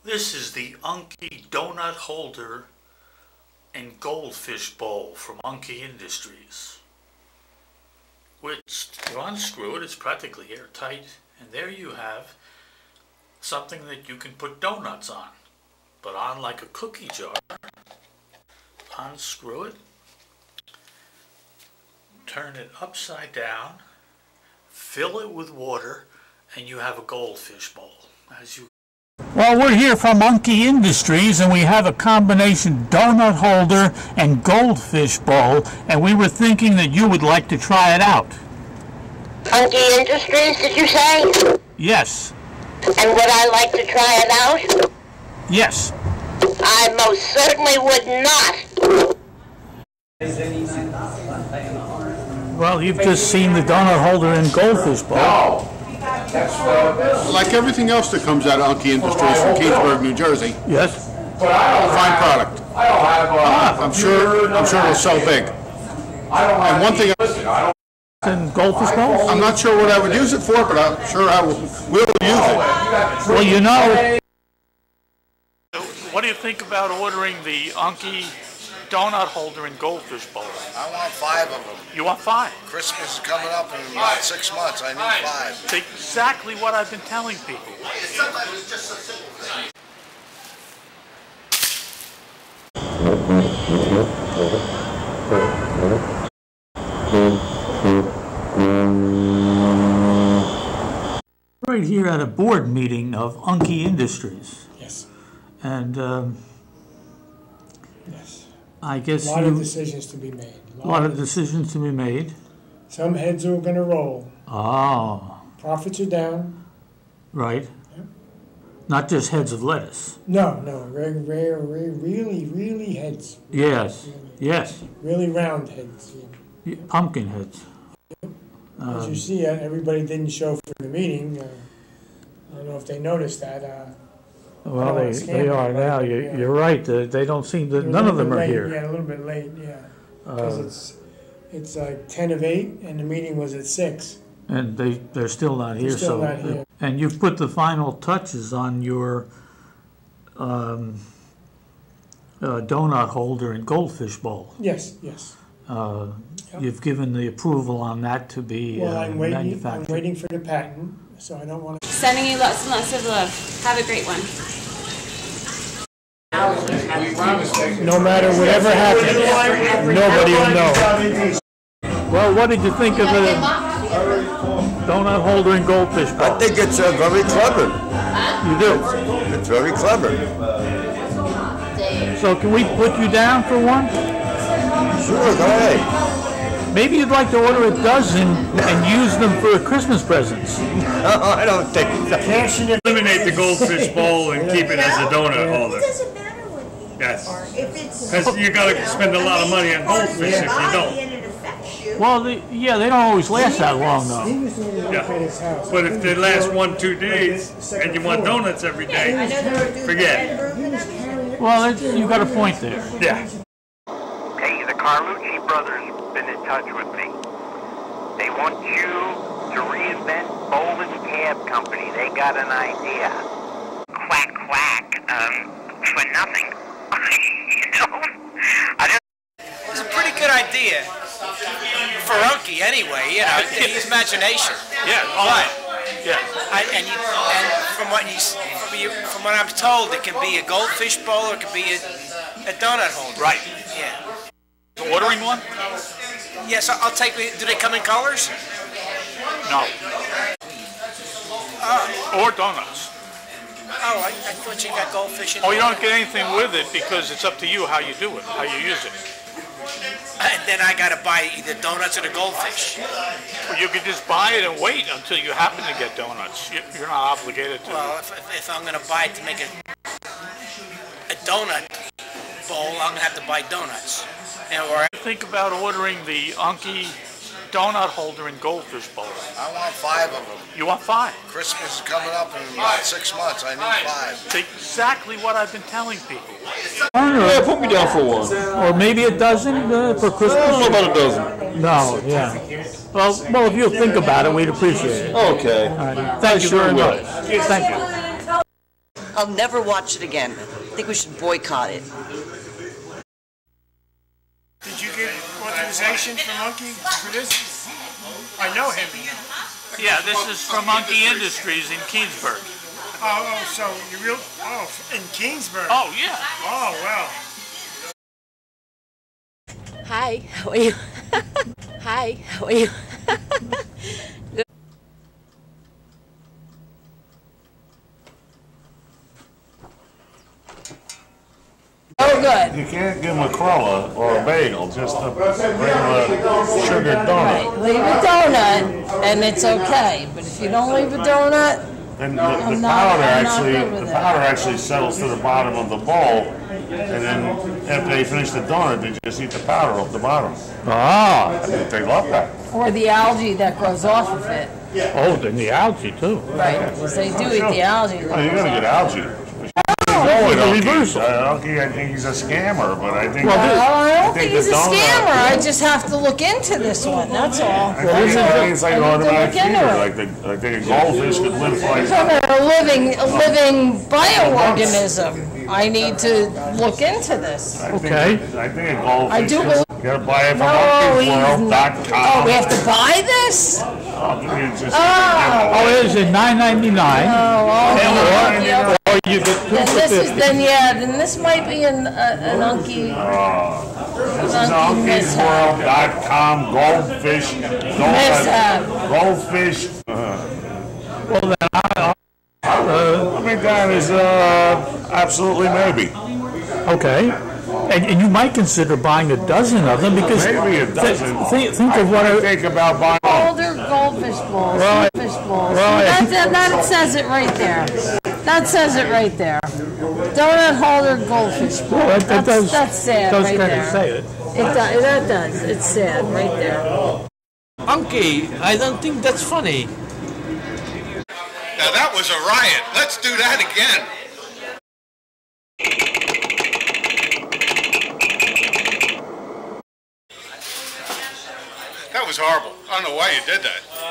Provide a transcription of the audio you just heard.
This is the Unckie donut holder and goldfish bowl from Unckie Industries, which you unscrew it, it's practically airtight, and there you have something that you can put donuts on, but on like a cookie jar. Unscrew it, turn it upside down, fill it with water, and you have a goldfish bowl. Well, we're here from Unckie Industries, and we have a combination donut holder and goldfish bowl, and we were thinking that you would like to try it out. Unckie Industries, did you say? Yes. And would I like to try it out? Yes. I most certainly would not. Well, you've just seen the donut holder and goldfish bowl. Like everything else that comes out of Unckie Industries from Keansburg, New Jersey. Yes. Fine product. I'm sure it'll sell big. And one thing, And goldfish bowls? I'm not sure what I would use it for, but I'm sure I will use it. Well, you know. What do you think about ordering the Unckie donut holder and goldfish bowl? I want 5 of them. You want 5? Christmas is coming up in about 6 months. I need 5. It's exactly what I've been telling people. Right here at a board meeting of Unckie Industries. Yes. And Yes. I guess A lot of decisions to be made. A lot of decisions to be made. Some heads are going to roll. Oh. Profits are down. Right. Yep. Not just heads of lettuce. No, really heads. Yes. Really, Yes. really round heads. Yeah, pumpkin heads. As you see, everybody didn't show for the meeting. I don't know if they noticed that. Well, they are now. You're right. They don't seem to. None of them are here. Yeah, a little bit late. Yeah, because it's like 10 of 8, and the meeting was at 6. And they're still not here. Still not here. And you've put the final touches on your donut holder and goldfish bowl. Yes, yes. You've given the approval on that to be manufactured. I'm waiting for the patent, so I don't want to. Sending you lots and lots of love. Have a great one. No matter whatever happens, nobody will know. Well, what did you think of the donut holder and goldfish bowl? I think it's very clever. You do? It's very clever. So can we put you down for one? Sure, go ahead. Maybe you'd like to order a dozen and use them for Christmas presents. No, I don't think so. Eliminate the goldfish bowl and keep it as a donut holder. It doesn't matter what you Yes. are. If it's Because you got to spend a lot of money on goldfish if you don't. and it affects you. Well, they don't always last that long, though. Yeah. But if they last 1-2 days and you want donuts every day, forget it. Well, you got a point there. Yeah. Hey, the Carlucci brothers been in touch with me. They want you to reinvent Bolden Cab Company. They got an idea. Quack, quack. For nothing. You know? It's a pretty good idea. For Unckie, anyway, you know, his imagination. Yeah, Right. Yeah. And from what I'm told, it can be a goldfish bowl or it can be a donut holder. Right. Yeah. Ordering one? Yes, I'll take. Do they come in colors? No. Or donuts. Oh, I thought you got goldfish in. Oh, you don't get anything with it because it's up to you how you do it, how you use it. And then I gotta buy either donuts or the goldfish. Well, you could just buy it and wait until you happen to get donuts. You're not obligated to. Well, if I'm gonna buy it to make a donut bowl, I'm gonna have to buy donuts. Or think about ordering the Unckie donut holder and goldfish bowl. I want 5 of them. You want 5? Christmas is coming up in about 6 months. I need 5. It's exactly what I've been telling people. Yeah, put me down for one. Or maybe a dozen for Christmas? I don't know about a dozen. No, yeah. Well, if you'll think about it, we'd appreciate it. Okay. All right. Thank you very much. Thank you. I'll never watch it again. I think we should boycott it. Did you get authorization from Unckie for this? I know him. Yeah, this is from Unckie Industries in Keensburg. Oh, so in Keensburg? Oh, yeah. Oh, well. Hi, how are you? Hi, how are you? Oh, good. You can't give them a crulla or a bagel, just a regular sugar donut. Right, leave a donut, and it's okay. But if you don't leave a donut, Then the powder actually settles to the bottom of the bowl, and then after they finish the donut, they just eat the powder off the bottom. Ah. They love that. or the algae that grows off of it. Oh, then the algae too. Right, because they do eat the algae. Oh, you're gonna get algae. Unckie, I think he's a scammer, but I think... Well, I don't think he's a scammer. I just have to look into this one, that's all. I think it's like automatic feeder, like a goldfish could live like... It's a living bioorganism. I need to look into this. Okay. I think a goldfish... I do believe... You gotta buy it from unckiesworld.com. Oh, we have to buy this? Oh, it is at $9.99. Or you get two for $50. Then this might be an Unckie. This is unckiesworld.com, goldfish, goldfish. Well, then I mean, that is absolutely maybe. Okay. And you might consider buying a dozen of them because maybe a dozen. Think of what I think about buying. Older goldfish balls, fish balls. Right. That says it right there. That says it right there. Donut holder goldfish ball. Well, that's sad right there. Say it. That does. It's sad right there. Unckie, I don't think that's funny. Now that was a riot. Let's do that again. That was horrible. I don't know why you did that.